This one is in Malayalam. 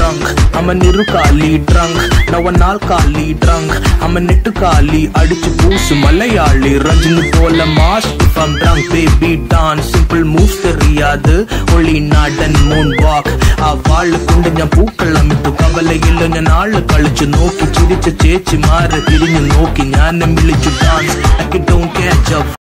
drunk. I'm a nirukali drunk. Now a nalkali drunk. I'm a nettukali adichu poosu malayali. Ranjini pola mask if I'm drunk. Baby dance, simple moves theriyadu. Only nadan moonwalk. ആ വാള് കൊണ്ട് ഞാൻ പൂക്കളമിട്ടു കവലയില്ല ഞാൻ ആള് കളിച്ചു നോക്കി ചിരിച്ച ചേച്ചിമാരെ തിരിഞ്ഞു നോക്കി ഞാൻ വിളിച്ചു dance I don't catch up